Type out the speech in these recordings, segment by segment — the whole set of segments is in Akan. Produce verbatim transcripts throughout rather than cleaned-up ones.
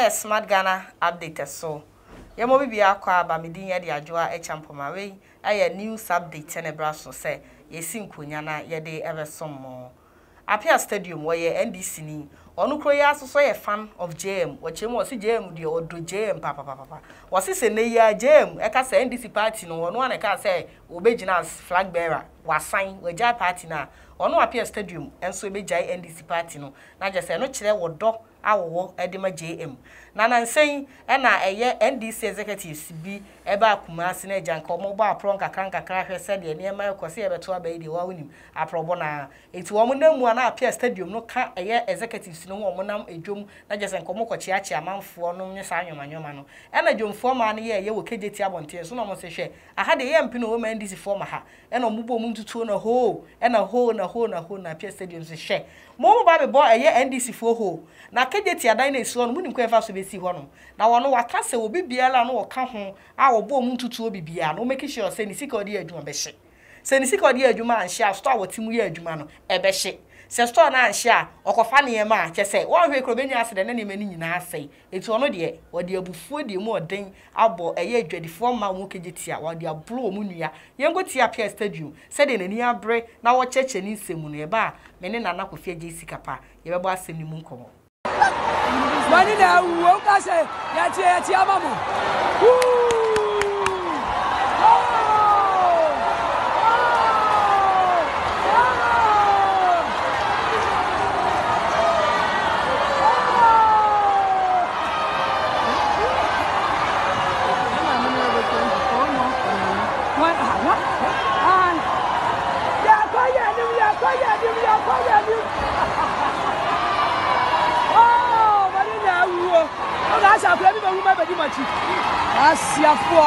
yes Smart Ghana update so ye mo bibia kwa ba medin ye de adwoa e champoma we aye news update ne braso say ye sinkonya na ye de ebesom Apia Stadium where N D C ni onu kro ya so ye fan of J M wachem wo se J M de odo J M papa papa wo se se ne ya J M e ka say N D C party no onu an ka say obegina flag bearer wasan waja party na onu Apia Stadium enso ebejai N D C party no na je say no kire wo do awo edema J M na na nsen e na eye N D C executives bi eba Kumasi na janka omo ba apron kakran kakra hwe se de ne ma ekosi e beto aba ide wa wonim aprobo na eti wo mo namu na Apia Stadium no ka eye executives no wo mo nam edwom na je se nkomo kochi achi amanfo no nye sa anwomanyoma no e na dwomfo ma na ye ye wo kejeti abonten so no mo se hwe aha de ye mpi no wo ma N D C fo ma ha e na omubo mu ntutuo na ho e na ho na ho na ho na Apia Stadium se hwe mo mo ba be bo eye N D C fo ho na kejeti adan na esi no munim ko efa so be si ho no na wono waka se obi biala no woka ho a wo bo mu ntutuo obi bia no make sure say ni sika odi adwuma be hye se ni sika odi adwuma an hye a store wotimu ye adwuma no e be hye se store na an hye a okofa ne yema a che se wo hwe kro benya ase de na ne mani nyina asai eti ono de wode abufuo de mu oden abo eye adwadifo ma wo kejeti a wode ablo mu nua yengo ti Apia Stadium se de nani abre na wo cheche ni nsemu no e ba me ne nana Kofi Agye sikapa ye bebo asem ni mu nkomo Mani na wo ka se ya ti ya ti amamo. Asa kwa bi ba wu ma ba di machi asiafo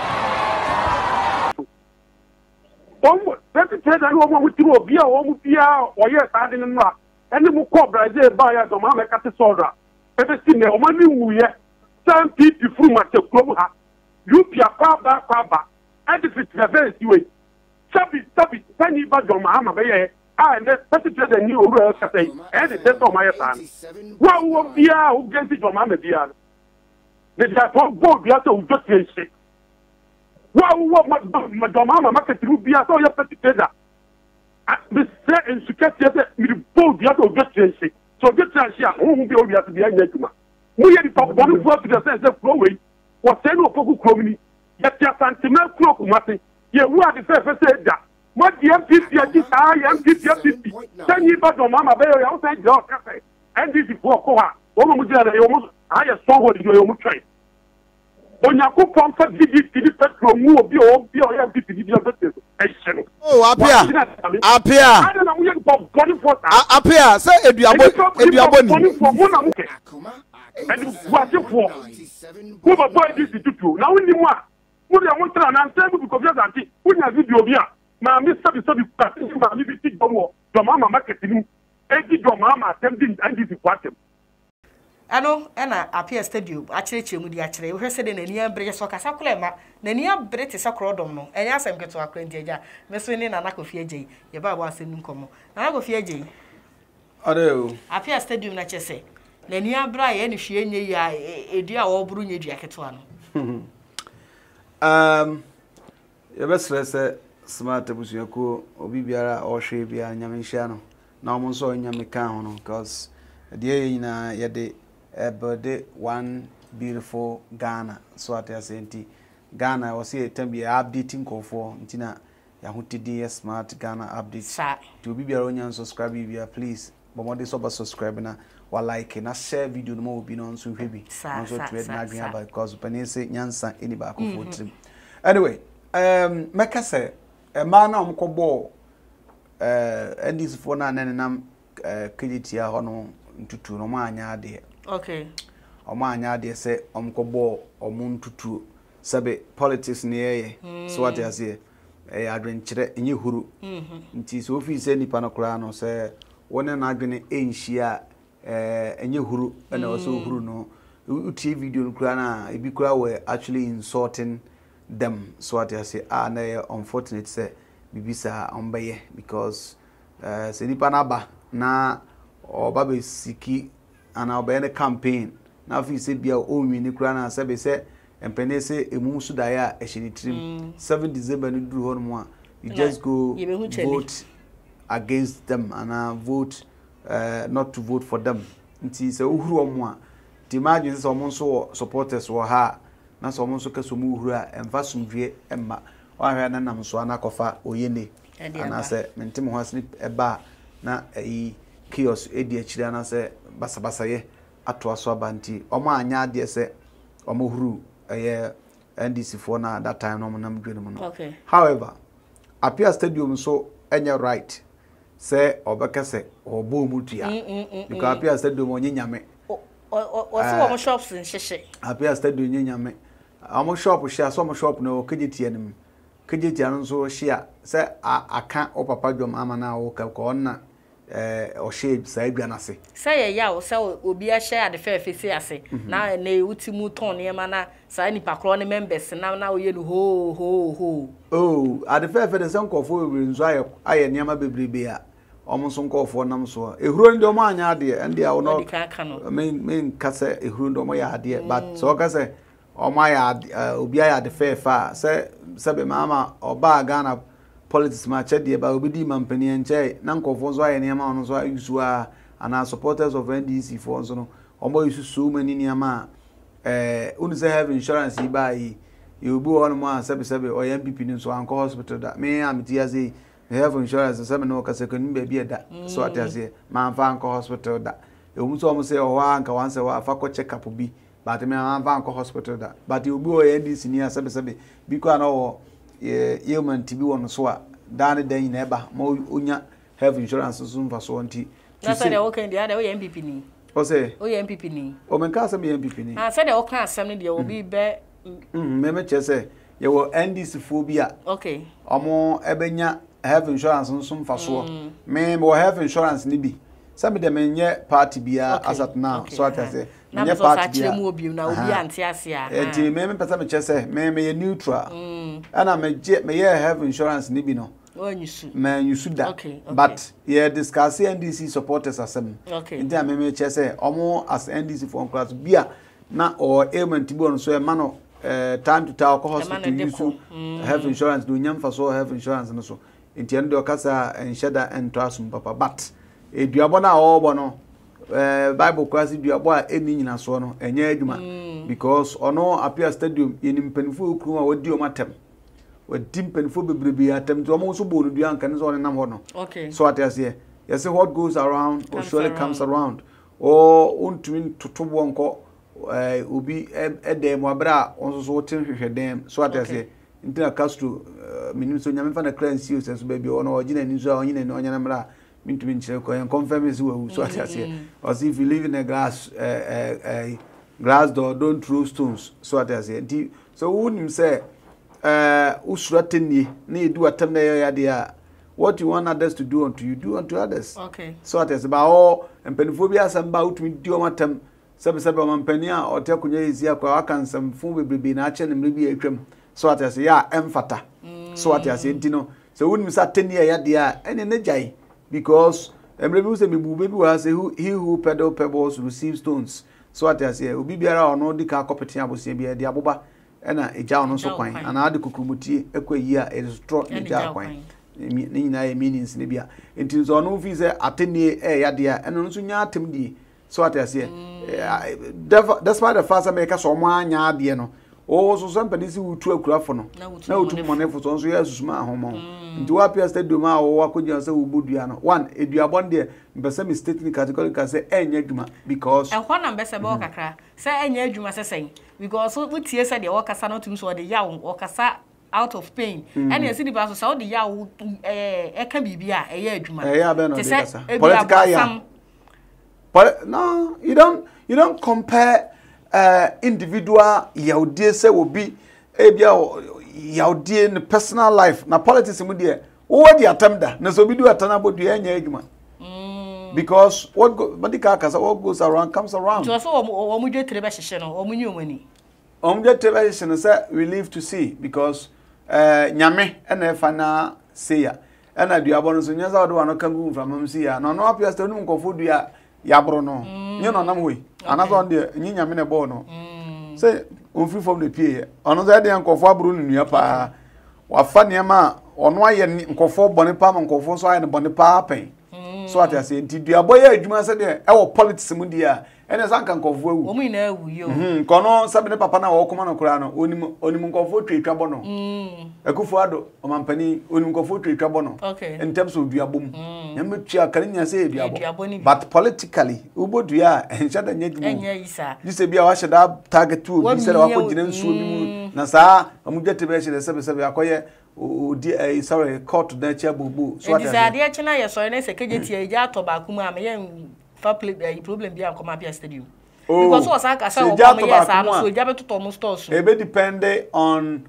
omo tete tete na omo mu tiro obi a omo bia oye saade no a ene mu ko Brazil ba ya do ma me kate sodra ebe si ne omo ni wuye san pipi furu ma che krom ha yupi akwa ba kwa ba edifit reverse we sabi sabi tani ba do ma ma be ye a ne tete tete ni oru e ka sei e de tete ma ye san wa wo bia o genti do ma me bia the Japan board be able to just say, wow, what Madame market through be at all your petty trader. The set and security board be able to just say, so get to share, who will be able to be a Netuma. We had to one word to the sense of flowing, was sent to Poku Cromini, yet your sentiment clock, Martin. Yeah, who are the first said that? What the M P P, I am P P, ten years back on Mama Bay outside your cafe, and this is for Koha, almost I have strong in your own train. Onyako pompa didi didi petro mu obi obi o ya didi didi petro ehye oh Apia Apia ana na wo ye body force Apia say eduabo eduabo ni and wasifo who ba boy this tutu na woni mu a wo de won tra na nsem bi ko fiasa anti wonya video bi a ma mi sabi sabi kwa ma mi bi ti domo do mama market ni e di do mama tem di andi di kwatem ano ena Apia Stadium achereche mu di achere wo hwese de nani abre so kasa kolema nani abre te sakrodom no enya asem keto akranti agya meso ni Nana Kofi Agye ye ba bo asem nkomo Nana Kofi Agye ade o Apia Stadium na chese nani abra ye ne hwe nye ya edua wo buru nye dua keto ano um ye besrese smart abusuako obi biara o hwe bia nyamenhia no na omo so nyameka ho no cause de yina ye de ebode one beautiful Ghana so at asenti Ghana was here tembi updating kofo ntina ya hutidi Smart Ghana update to be biara onyan subscribe bia please bomode so ba subscribe na wa like na share video no mo bi no so hwebi so to na adwen about because pani say nyansa eni ba akofo trim anyway um meka say e ma na omkobo eh endis fo na nenam krediti a hono ntutu no ma anya ade okay omo anya ade se omkobo omo ntutu sabe politics ne ye so what you say eh adwenkyere enye huru nti so office nipa no kura no se wona na adwene enhia eh enye huru na so huru no utie video no kura na ebi kura we actually insulting them so what you say ah na unfortunate say bibisa ombaye because eh se nipa na ba na oba be siki ana oba ne campaign na afi se bia o nwi ni kura na se be se empene se emu su da ya e hye ni trim seventh December ni duru ho no mo you just go vote against them and uh, vote uh, not to vote for them nti se uhuru omo a ti imagine se omo so supporters wo ha na so omo so kaso mu uhuru a emfa sumdwe emma wa hwa na nam so anakofa oyene ana se mentem ho asni eba na yi chaos edi akire ana se basabasa ye ato aso abanti omo anya ade se omo huru eye N D C for na that time no nam dwene mu no okay however Apia Stadium so enya right say obekese obo mutua because Apia Stadium onye nyame o o so omo shops nhehye Apia Stadium onye nyame omo shop hye so omo shop no kejetie nim kejetie no so hye say aka o papa dwom amana wo ka ko na eh o shape sai bia na se say ya o say obi a share the fair face ase na na utimu ton ne ma na sai ni pakro ne members na na oye no ho ho ho oh at the fair fair the sankofo we nzo aye aye ne ma bebrebe a omo so nkofo nam so ehuro ndi omo anya ade ndi a no me me nkase ehuro ndi omo ya ade but so kase omo ya obi ya the fair fa say sabe mama oba Ghana politics ma chede ba obi di mampani enche na nkofo nzo aye ne ma ono so ayusu a ana supporters of N D C for nzo no omo yusu so many ne ma eh unu say have insurance iba yi you bu on ma sabe sabe o M P P ni so anko hospital da me am ti aze have insurance sabe no ka se kan be bi da so atase ma fa anko hospital da e mu so mo say o wa anka wan say wa fa ko check up bi but me ma fa anko hospital da but you bu o N D C ni sabe sabe bi ko na o ye human ti bi won so a da ne dan na eba ma onya have insurance so mfa so nti na say the okay dia da o M P P ni o say o M P P ni o men ka say me M P P ni ah say the o kan asem ni dia obi be mm me me che say ye wo N D C phobia okay omo ebenya have insurance nso mfa so me mo have insurance ni bi sabe de menye party bia asat now so atase menye party bia mu obi na obi ante ase a enti me me pesa me che say me me neutral ana me je me ye have insurance ni bi no onyusu me nyusu da but ye discuss N D C supporters asem enti me me che say omo as N D C for class bia na or ailment bi on so e ma no uh, time to tell hospital use mm. have insurance do nyamfa so have insurance no so enti endo okasa ensheda ento asum papa but eduabo na obo no eh bible class eduabo a eni nyina so no enye adwuma mm. because ono Apia Stadium yenim penfo okru a wodi o matem wadi penfo bebrebe atem to omo so bo no dua nkan so nam ho no okay so atase yes what goes around or surely around. comes around o untumi totobo nko eh obi edem abra onso so tin hwehwe dem so atase ntina Castro minim so nyame fa na clearance you sense baby ono ogina ni so onyina ni onyana mra mintumi nchire ko en confirm is we so atase as if you live in a glass uh, uh, glass door don't throw stones so atase nti so unim say eh usura tenni na edu atam na ya dia what you want others to do unto you do unto others okay so atase ba o empenifo bi asam ba utumi di o matam sabe sabe mampani a otakunya izia kwa akansam fu bebrebe na ache ne mrebi atwam so atase ya emfata mm. so atase ntino so wonim sa tenni ya dia ene ne jai because emrebi se mebu bebi wa say he who peddle pebbles receives stones so atase obi biara ono di ka kopete abosia bia dia boba ena eja ono so kwan ana ade kokumutie ekwayi a it is true eja kwan ni nyina ye meanings ne bia enti so ono fi se ateni e ya dia eno nso nya atem die so atase that's why the first make so mo anya ade no o so so mpani si wutu akurafo no na wutu monefo so nso ya susuma ahomo nti wa Apia Stadium a wo akonya se wubodua no one eduabon de mpese me state ni category ka se enya adwuma because e kwa na mbese be okakra se enya adwuma sesen because we tie se de wakasa no tum so de ya wakasa out of pain and you see the person so de ya eh e ka bibia e ya adwuma e ya be no de kasa political ya no you don't you don't compare uh individual yaudie se obi e bia yaudie in personal life na politics mu de wo di atamda na so bi du atana bodu enya adwuma mm because what go medical kasa what goes around comes around so so o mu dwetre be hyehye no o mu nyi omani o mu dwetre be hyehye no say we live to see because uh nyame na fa na say ya na duabon so nyasa do ano kangu from am see ya no no Apia Stadium nkofo dua yabro no nye no nam we anaso on de nyi nyame ne bo no say on free from the pie ono say de nkofo abro no nua pa wafa ne ma ono aye nkofo bone pa ma nkofo so aye ne bone pa pen so ati ase nti duabo ya adwuma se de e wo politics mu dia ene sanka nkofo awu omu ina awu yo mhm kono sabe ne papa na wo koma no kura no onim onim nkofo twetwa bo no mm akufo ado omampani onim nkofo twetwa bo no in terms of duabo mu nyame tua kaninya se duabo but politically ubodua enshada nyedum enya isa dise bia wa sheda target to bi se da wa ko gina nsuo bi mu na saa amugete be shede sebe sebe akoye odi eh sorry court na chia bubu so ati ade ade na ye so na se kejeti e ja to ba kuma me ye fa problem bi akoma bia stadium because was aka say o ma yes am so jabe to mo store so e be depend on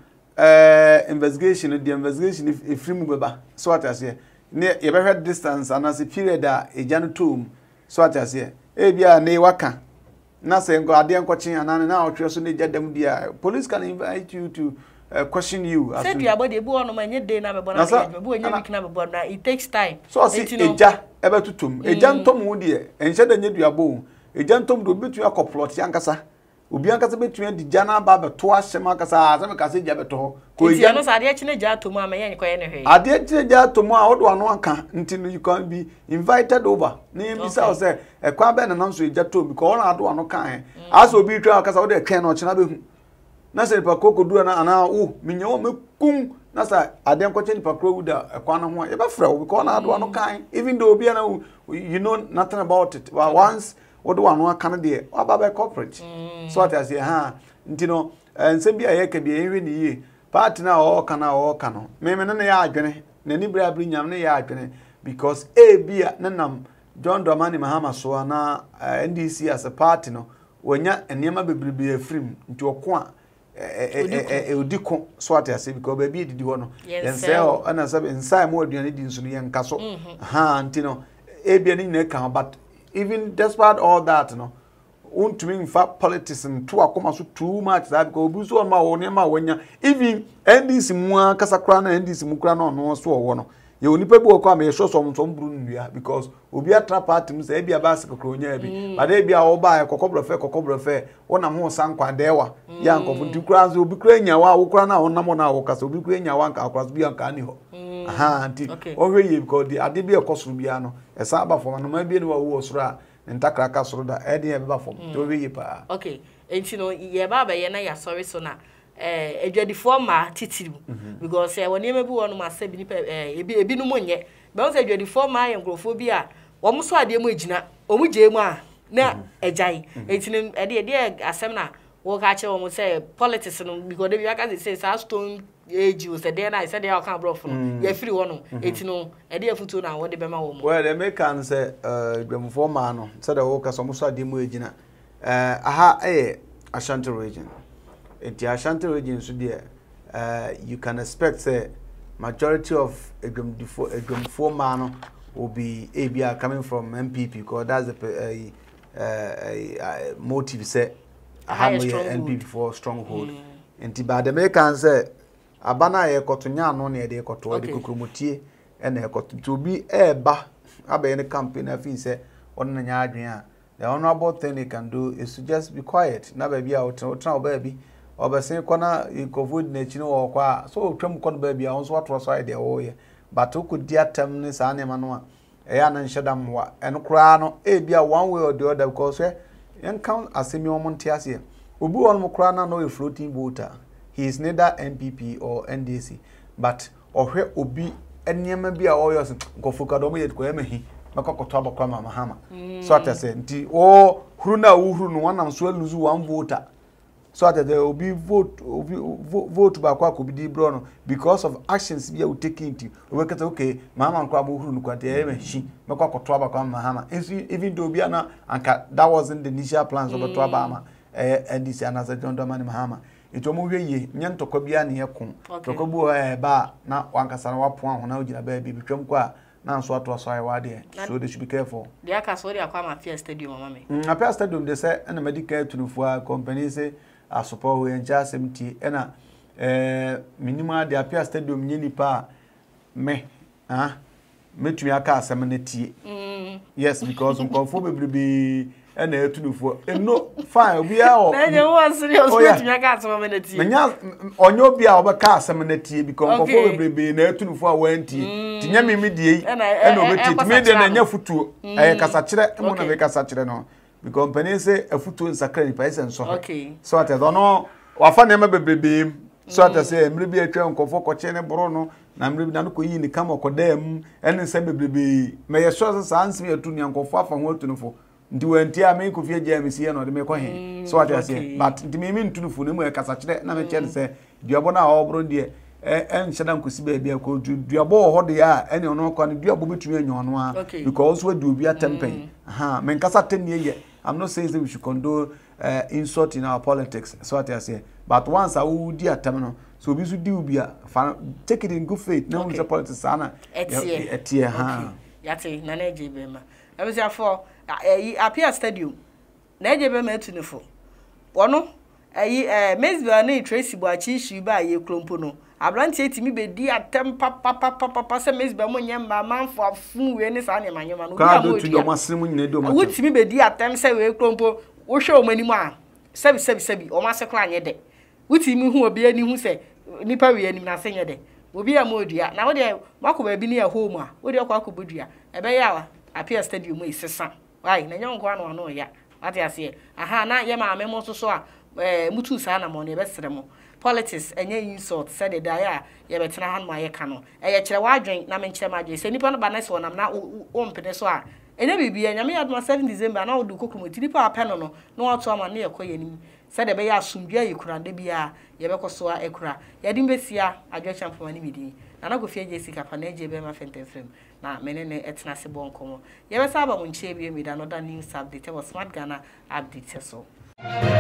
uh investigation the investigation if if free mu beba so what I say ne ye be head distance and as a period a e janu tom so what I say e bia na waka na say ngo ade nkochen anane na otwe so ne jadam dia police can invite you to uh, question you as said you about the boy no ma nye dey na be bona be boy nye week na be bona it takes time so see eja ebe tutum eja ntom wo de enhye da nye duabo eja ntom do betu akoplot yankasa obi ankasa betu di jana ba be to ahyem akasa asem ka se ja beto ko eja no sade akine ja to mu amaye nkoye ne hwe ade akine ja to mu a wodo ano aka ntino you can be invited over na mbisa o se e kwa be na nanso eja to because ona ado ano kan as obi twa akasa wodo twen no chena be hu na se pa kokodura na ana o menye o mekum na sa ade nkoche ni pa kroda e kwa na ho e be fra o because ona ado ano kan even though obi na you know nothing about it but once wodo ano aka na de ababa corporate so at as ha ntino nsem bia ye ka bia ehwe ni ye part na o kana o kana me me na ya adwene na ni bra bra nyam na ya adwene because e bia na nam John Dramani Mahama so na N D C as a party no wonya enema bebrebe afrim nti okwa e odiko so at as because baby didi ho no yen say o na sabe inside mo aduane di nsu no yen kaso ha ntino e bia ni na ka but even despite all that no won't mean for politics and to akoma so too much that because obi so ma wo ne ma wonya even N D C mu akasa kra na N D C mu kra na no so wo no ye onipa bi wo kwa me so so so mburu nnua because obi atra party mu say e bia ba se kokro nya bi but e bia wo ba kokobro fe kokobro fe wona ho sankwa dewa ya nkofo nti kra nso obi kra nya wa wo kra na wonam na wo kasa obi kra nya wa nka akra so bi anka ani ho aha nti o hwe ye because the ade bi ekosoro bia no e sa ba fo na ma bi ni wa wo soro a ntakra ka soro da e de e ba fo to hwe ye pa okay enti no ye ba ba ye na ya sorry so na eh edwadifo ma titiru because eh woni me bi wonu ma se bi ni eh ebi ebi no monye be won se edwadifo ma ye nkrofo bi a wo mo so ade mu agina o mu je mu a na ejai enti ne ade ade asem na wo ka che wo mo se politics no because they bi aka say say stone age o se dey na se dey aka bro no ye free wono enti no ade afuto na wo de be ma wo mo well they make can say eh edwadifo ma no se dey wo ka so mo so ade mu agina eh aha eh Ashanti region. In the Ashanti region, so there, uh, you can expect say majority of Edwamfo man will be A B R coming from M P P because that's the uh, uh, uh, motive say I have M P P for stronghold. In the bad Americans say abana ye kotonya no na de koto de kokromotie e na ekoto to be e ba abe ne campaign afi say on na nya adwen a the honorable thing they can do is to just be quiet. Na baby out, try baby. Or by saying, corner you covered nature or qua. So, Trum con baby, I also what was I there. Oh, yeah. But who could dear terminus animal? Ayan and Shadam and Crano, a be a one way or the other because and count as Simeon Montiasia. Ubu on Mokrana no a floating water. He is neither N P P or N D C, but or where Ubi and Yamabi or yours go for Kadomi at Guemehi. Makoko kwa Mahama. So at I said, nti oh Huruna Uhuru no one am so lose one voter. So at there will be vote vote by kwa could be brono because of actions we are taking to work at okay, Mama and Krabu Huru Quate she Makoko Twaba kwa Mahama. Even though Biana and that wasn't the initial plans of the Twabama and this another John Dramani Mahama. It will move ye, Nyanto Kobiani Yakum, Tokobu ba na Wankasana Pwan when I did a baby become qua. Now, so what was I wade? So they should be careful. The Akasori Aquama Fair Stadium, mammy. A fair stadium, they say, and a medical to for companies, I suppose we enjoy seventy, and a minima, the appear stadium, nearly pa me, ah, metumi aka asem na tie yes because nkonfo bebrebe na etunufo eno fine obi a o na je wo serious metumi aka asem na tie nya onye obi a obeka asem na tie because nkonfo bebrebe na etunufo a wantie tinya mimi die na obeti me de na nya futuo eh kasa kire mo na be kasa kire no because company say afutuo nsakra ni pa senso so at no wafa na bebrebe so at say emre bi atwa nkonfo koche ne boro no na mre bi na no koyi ni kama kodam ene nsa bebrebe me ye so sa ansi atu ni nkonfo afa ho atunufo ndi wanti a me kofie gya me sie no de me ko he so at say but ndi me ntunufo ne mu e kasa kire na me kye say duabo na obro de e en hyeda nkosi ba bia ko duabo ho de ya ene ono ko ne duabo betumi anyo no a because we do obi atempen aha me nkasa tenie ye I'm not saying that we should condone uh, insult in our politics. So what I say. But once I will do a so we should do be a take it in good faith. No, okay. Politics, Anna. Etie, etie, ha. Yate, na neje bema. I was therefore appear stadium. Neje bema etunefo. Wono, eh, eh, Mesbel na Tracy Boachi shiba ye klompo no. Abranti etimi be di atem papa papa papa se Mesbel mo nyemba manfo afun we ne sa ne manyema no. Ka do tu do masemu nyina do ma. Wutimi be di atem se we klompo wo hwe o manimu a. Sebi sebi sebi o ma se kla anye de. Wutimi hu obi ani hu se nipa we ani na se nye de. Obi a modua na wo de makoba bi ne ya home a wo de kwa akobodua e be ya wa apia stadium e sesa. Wai na nyanko anu anu ya. Ati ase aha na ye ma amemo so so a eh mutu sa na mo ne be sere mo. Politics enye insult said the dia ye betena han ma ye ka no e ye kire wadwen na me kire ma dwen se nipa no ba na se wonam na o mpene so a enye bibia nyame ya do seven December na o du kokromoti nipa apeno no na o to ama na ye koye nim said the be ya asumdua ye kura de bia ye be koso a ekura ye dim besia adwo chamfoma ni bidi na na go fie je sika pa na je be ma fentefrem na mene ne etena se bon komo ye be sa ba mo nche bia mi da no da news update was Smart Ghana update so